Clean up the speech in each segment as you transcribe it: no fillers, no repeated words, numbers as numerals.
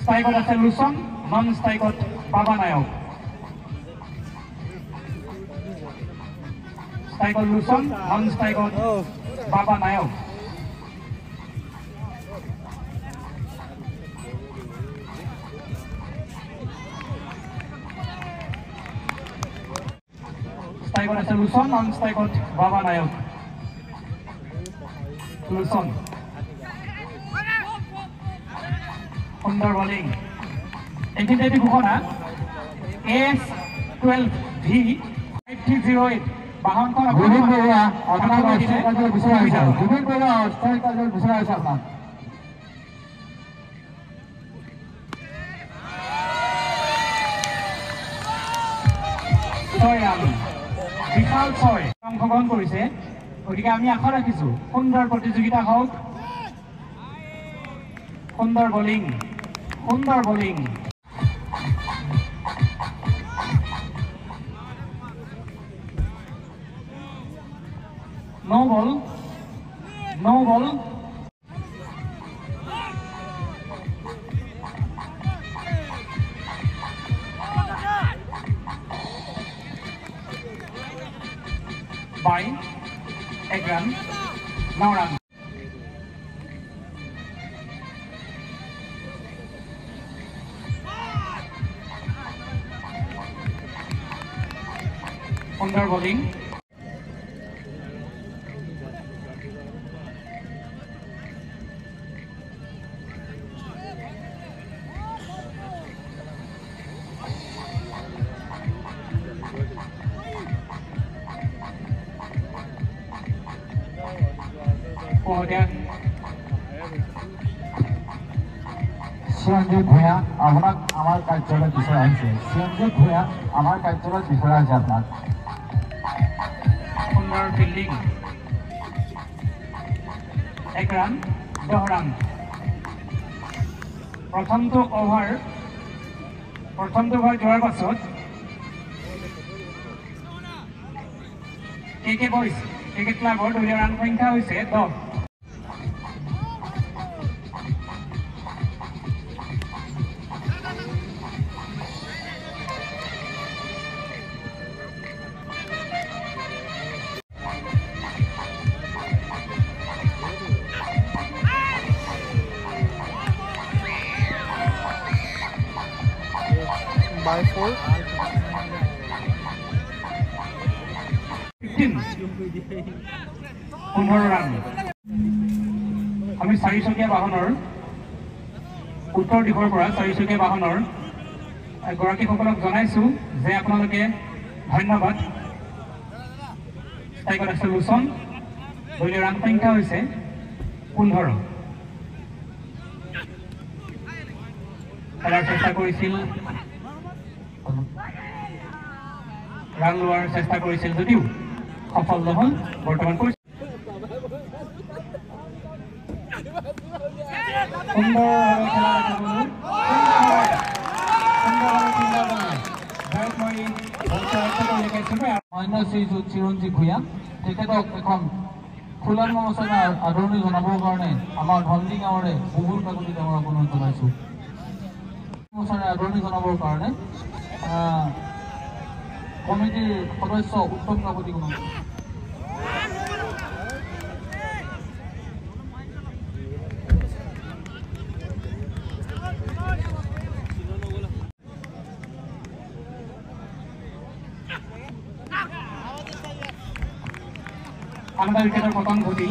ষ্ট্ৰাইকত আছে লুচন, নন ষ্ট্ৰাইকত বাবা নায়ক। ষ্ট্ৰাইকত লুচন, নন ষ্ট্ৰাইকত বাবা নায়ক। ষ্ট্ৰাইকত আছে লুচন, নন ষ্ট্ৰাইকত বাবা নায়ক। লুচন সুন্দৰ বলিং। এইখিনিতে এটি ঘোষণা S12V5308 বাহনখন জুবিন বৰুৱা আপোনাৰ অস্থায়ী কাৰ্য্য বিচৰা হৈছে। জুবিন বৰুৱা অস্থায়ী কাৰ্য্য বিচৰা হৈছে আপোনাক। বিশাল 6 অংশগ্ৰহণ কৰিছে, গতিকে আমি আশা ৰাখিছো সুন্দৰ প্ৰতিযোগিতা হওক। সুন্দৰ বলিং, সুন্দৰ bowling. No ball, no ball. Bye 1 run, 9 run. সুন্দৰ বলিং। চিৰঞ্জীৱ ভূঞা আপোনাক আমাৰ কাৰ্যালয়ত বিচৰা হৈছে। চিৰঞ্জীৱ ভূঞা আমাৰ কাৰ্যালয়ত বিচৰা হৈছে আপোনাক। সুন্দৰ ফিল্ডিং। 1 run, 10 run. প্ৰথমটো অভাৰ যোৱাৰ পাছত KK বয়জ ক্ৰিকেট ক্লাবৰ দলীয় ৰান সংখ্যা হৈছে 10। by 4 15 run. আমি 4-চকীয়া বাহনৰ উত্তৰ দিশৰ পৰা 4-চকীয়া বাহনৰ গৰাকীসকলক জনাইছো যে আপোনালোকে ধন্যবাদ। ষ্ট্ৰাইকত আছে লুচন, দলীয় ৰান সংখ্যা হৈছে 15। খেলাৰ চেষ্টা কৰিছিল, ৰান লোৱাৰ চেষ্টা কৰিছিল যদিও সফল নহল। বৰ্তমান চিৰঞ্জীৱ ভূঞা তেখেতক এখন খোলা মঞ্চৰে আদৰণি জনাবৰ কাৰণে আমাৰ ধন্দি গাঁৱৰে বহুল কাকতি ডাঙৰক অনুৰোধ জনাইছোঁ। মঞ্চৰে আদৰণি জনাবৰ কাৰণে কমিটিৰ সদস্য উত্তম কাকতি অনুৰোধ। আনন্দা উইকেটৰ পতন ঘটিল।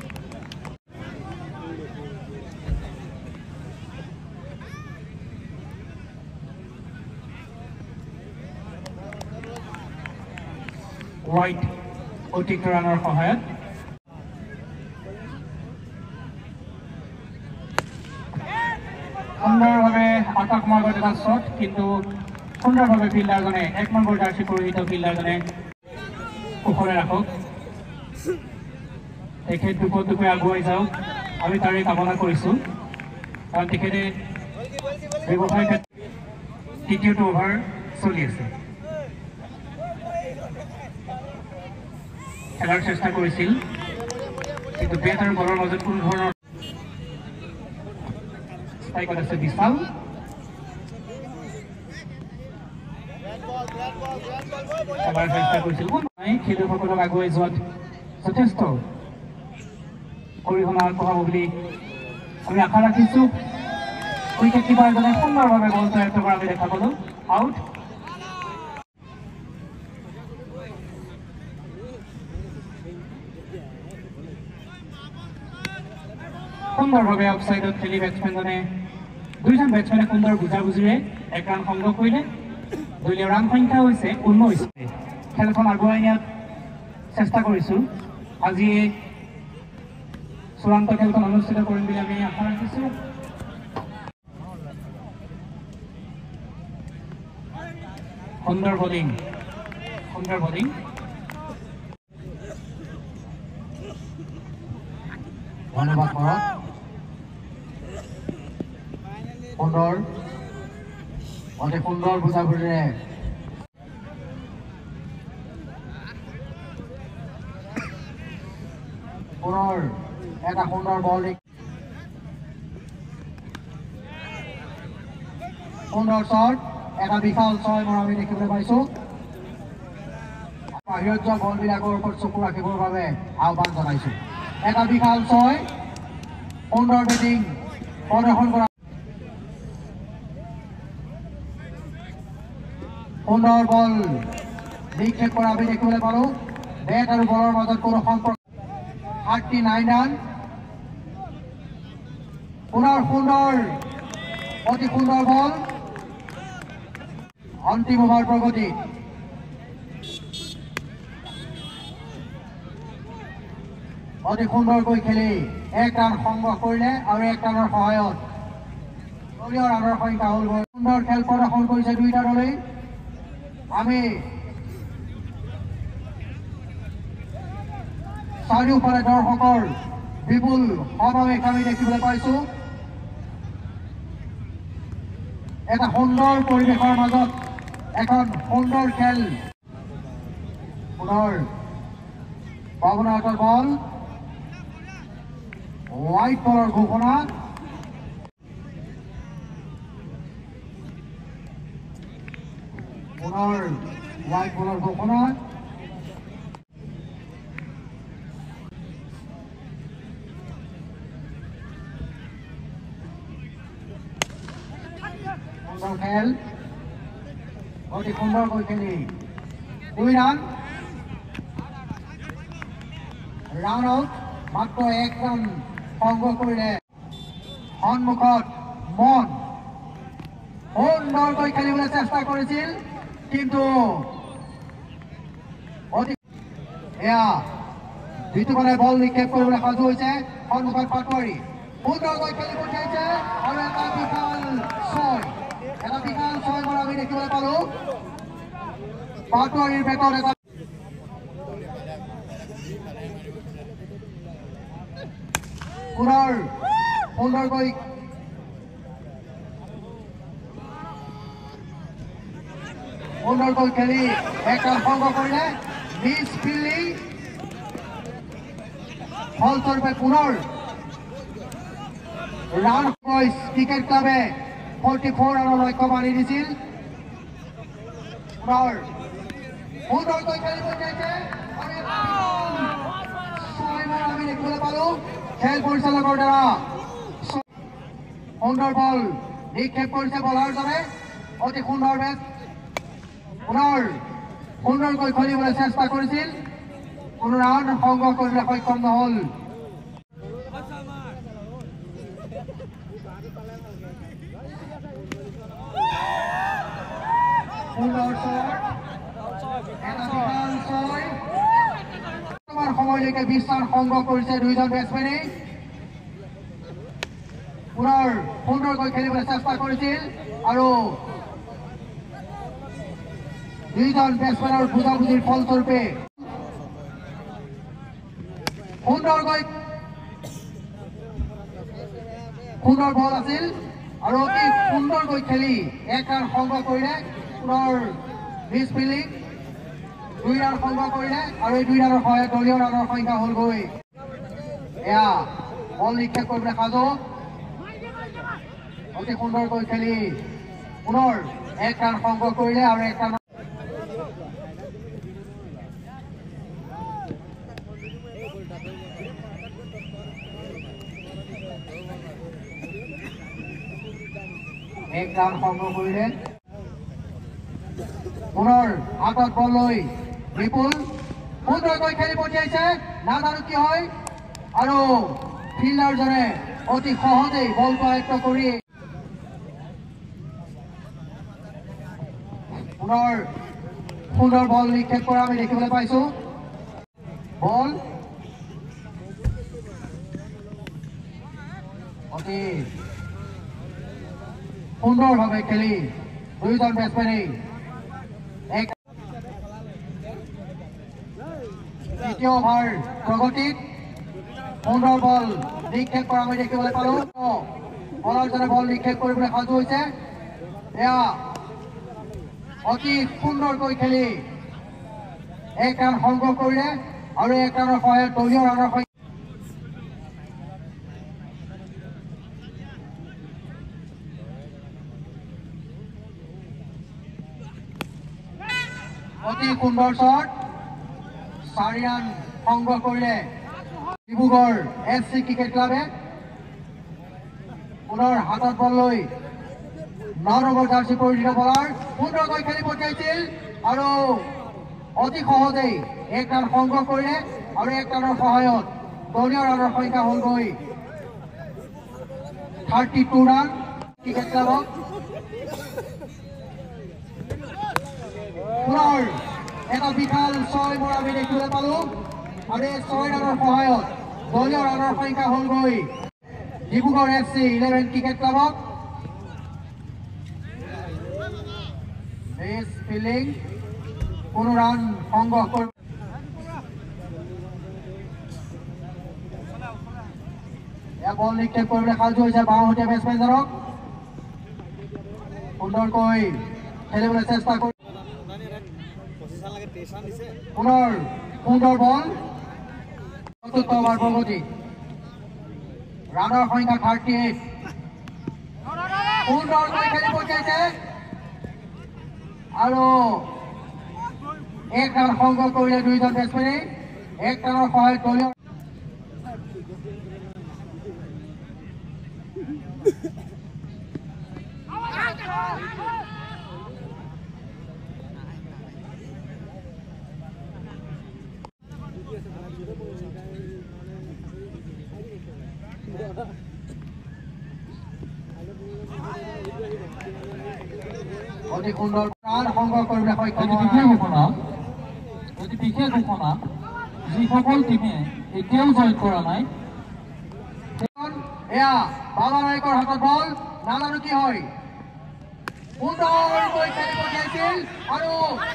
হোৱাইট অতিৰিক্ত ৰানৰ সহায়ত সুন্দৰভাৱে আকাশমাৰ্গত এটা শ্বট, কিন্তু সুন্দৰভাৱে ফিল্ডাৰজনে 1 নম্বৰ জাৰ্চি পৰিহিত ফিল্ডাৰজনে কুশলে ৰাখক। তেখেত দুপদুপে আগুৱাই যাওক, আমি তাৰে কামনা কৰিছোঁ। কাৰণ তেখেতে ব্যৱসায় ক্ষেত্ৰত তৃতীয়টো অভাৰ চলি আছে। খেলাৰ চেষ্টা কৰিছিল, কিন্তু বেট আৰু বলৰ মাজত কোনো ধৰণৰ ষ্ট্ৰাইকত আছে বিশাল, এবাৰ চেষ্টা কৰিছিল খেলুৱৈসকলক আগুৱাই যোৱাত যথেষ্ট অৰিহণা আগবঢ়াব বুলি আমি আশা ৰাখিছোঁ। উইকেট কিপাৰজনে সুন্দৰভাৱে বলটো আয়ত্ব কৰা আমি দেখা পালোঁ। আউট। সুন্দৰভাৱে অফচাইডত খেলি বেটছমেনজনে দুইজন বেটছমেনে সুন্দৰ বুজাবুজিৰে 1 ৰান সংগ্ৰহ কৰিলে। দলীয় ৰান সংখ্যা হৈছে 19। খেলখন আগুৱাই নিয়াত চেষ্টা কৰিছোঁ। আজি চূড়ান্ত খেলখন অনুষ্ঠিত কৰিম বুলি আমি আশা ৰাখিছোঁ। সুন্দৰ বলিং ধন্যবাদ মৰক। অতি সুন্দৰ বুজাবুজিৰে পুনৰ এটা সুন্দৰ বল সুন্দৰ শ্বট এটা বিশাল 6 মৰ আমি দেখিবলৈ পাইছোঁ। বাহিৰত যোৱা বলবিলাকৰ ওপৰত চকু ৰাখিবৰ বাবে আহ্বান জনাইছোঁ। এটা বিশাল 6 সুন্দৰ বেটিং প্ৰদৰ্শন কৰা সুন্দৰ বল নিক্ষেপ কৰা আমি দেখিবলৈ পালোঁ। বেট আৰু বলৰ মাজত কোনো সম্পৰ্ক 39 ৰান। পুনৰ সুন্দৰ অতি সুন্দৰ বল অন্তিম অভাৰ প্ৰগতি। অতি সুন্দৰকৈ খেলি 1 ৰান সংগ্ৰহ কৰিলে আৰু 1 ৰানৰ সহায়ত দলীয় ৰানৰ সংখ্যা হ'ল। সুন্দৰ খেল প্ৰদৰ্শন কৰিছে দুয়োটা দলেই। আমি চাৰিওফালে দৰ্শকৰ বিপুল সমাৱেশ আমি দেখিবলৈ পাইছোঁ। এটা সুন্দৰ পৰিৱেশৰ মাজত এখন সুন্দৰ খেল। পুনৰ পাবনাহতৰ বল হোৱাইট বলৰ ঘোষণা। পুনৰ হোৱাইট বলৰ ঘোষণা। সুন্দৰ খেল অতি সুন্দৰকৈ খেলি 2 ৰান। ৰানত মাত্ৰ 1 ৰান সংগ্ৰহ কৰিলে সন্মুখত মন সুন্দৰকৈ খেলিবলৈ চেষ্টা কৰিছিল, কিন্তু এয়া যিটোফালে বল নিক্ষেপ কৰিবলৈ সাজু হৈছে সন্মুখত পাটোৱাৰী সুন্দৰকৈ খেলি পঠিয়াইছে আৰু এটা বিশাল 6 বৰ আমি দেখিবলৈ পালোঁ। পাটোৱাৰীৰ বেটত এটা পুনৰ সুন্দৰকৈ খেলি 1 ৰান সংগ্ৰহ কৰিলে। মিছ ফিল্ডিং ফলস্বৰূপে পুনৰ ৰান ক্ৰিকেট ক্লাবে 44 ৰানৰ লক্ষ্য মানি দিছিল। সুন্দৰকৈ খেলি পঠিয়াইছে আমি দেখিবলৈ পালোঁ। খেল পৰিচালকৰ দ্বাৰা সুন্দৰ বল নিক্ষেপ কৰিছে বলাৰজনে। অতি সুন্দৰ বেট পুনৰ সুন্দৰকৈ খেলিবলৈ চেষ্টা কৰিছিল, কোনো ৰান সংগ্ৰহ কৰিবলৈ সক্ষম নহ'ল। সময়লৈকে 20 ৰান সংগ্ৰহ কৰিছে দুইজন বেটছমেনে। পুনৰ সুন্দৰকৈ খেলিবলৈ চেষ্টা কৰিছিল আৰু দুইজন বেটছমেনৰ বুজাবুজিৰ ফলস্বৰূপে সুন্দৰ বল আছিল আৰু অতি সুন্দৰকৈ খেলি 1 ৰান সংগ্ৰহ কৰিলে। পুনৰ মিছ ফিল্ডিং 2 ৰান সংগ্ৰহ কৰিলে আৰু এই 2 ৰানৰ সহায়ত দলীয় ৰানৰ সংখ্যা হ'লগৈ। এয়া বল নিক্ষেপ কৰিবলৈ সাজু অতি সুন্দৰকৈ খেলি পুনৰ 1 ৰান সংগ্ৰহ কৰিলে আৰু 1 ৰান এক ৰান সংগ্ৰহ কৰিলে পুনৰ হাতত বল লৈ বিপুল সুন্দৰকৈ খেলি পঠিয়াইছে নাজানো কি হয় আৰু ফিল্ডাৰজনে অতি সহজেই বলটো আয়ত্ত কৰি পুনৰ সুন্দৰ বল নিক্ষেপ কৰা আমি দেখিবলৈ পাইছো বল অতি সুন্দৰভাৱে খেলি দুয়োজন বেটছমেনেই দ্বিতীয় অভাৰ প্ৰগতিত সুন্দৰ বল নিক্ষেপ কৰা আমি দেখিবলৈ পালো বলাৰজনে বল নিক্ষেপ কৰিবলৈ সাজু হৈছে এয়া অতি সুন্দৰকৈ খেলি এক ৰান সংগ্ৰহ কৰিলে আৰু এক ৰানৰ সহায়ত দলীয় ৰানৰ অতি সুন্দৰ শ্বট 4 ৰান সংগ্ৰহ কৰিলে ডিব্ৰুগড় FC ক্ৰিকেট ক্লাবে পুনৰ হাতত বল লৈ 9 নম্বৰ জাৰ্চি পৰিহিত বলাৰ সুন্দৰকৈ খেলি পঠিয়াইছিল আৰু অতি সহজেই এক ৰান সংগ্ৰহ কৰিলে আৰু এক ৰানৰ সহায়ত দলীয় ৰানৰ সংখ্যা হ'লগৈ 32 ৰান ক্ৰিকেট ক্লাবক পুনৰ এটা বিশাল 6 বৰ আমি দেখিবলৈ পালো আৰু এই 6 ৰানৰ সহায়ত দলীয় ৰানৰ সংখ্যা হ'লগৈ ডিব্ৰুগড় FC 11 ক্ৰিকেট ক্লাবক বেছ ফিল্ডিং কোনো ৰান সংগ্ৰহ কৰি বল নিক্ষেপ কৰিবলৈ সাজু হৈছে বাওঁহতীয়া বেটছমেনজনক সুন্দৰকৈ খেলিবলৈ চেষ্টা কৰি পুনৰ সুন্দৰ বল চতুৰ্থ অভাৰ প্ৰগতি ৰানৰ সংখ্যা 38 সুন্দৰকৈ খেলি পঠিয়াইছে আৰু এক ৰান সংগ্ৰহ কৰিলে দুয়োজন বেটছমেনে এক ৰানৰ সহায়ত দলীয় অতি সুন্দৰ ৰান সংগ্ৰহ কৰিবলৈ সক্ষম অতি বিশেষ ঘোষণা যিসকল টিমে এতিয়াও জইন কৰা নাই এয়া বাবা নায়কৰ হাতত বল নাজানো কি হয় সুন্দৰকৈ খেলি পঠিয়াইছিল আৰু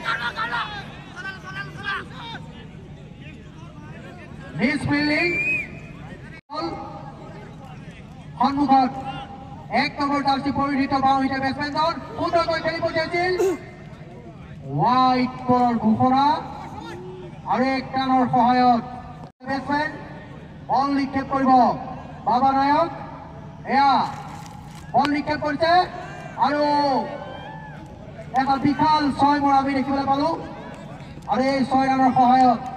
মিছ ফিল্ডিং সন্মুখত 1 নম্বৰ জাৰ্চি পৰিহিত বাওঁহতীয়া বেটছমেনজন সুন্দৰকৈ খেলি পঠিয়াইছিল ৱাইড বলৰ ঘোষণা আৰু এক ৰানৰ সহায়ত বেটছমেন বল নিক্ষেপ কৰিব বাবা নায়ক এয়া বল নিক্ষেপ কৰিছে আৰু এটা বিশাল 6 বৰ আমি দেখিবলৈ পালো আৰু এই 6 ৰানৰ সহায়ত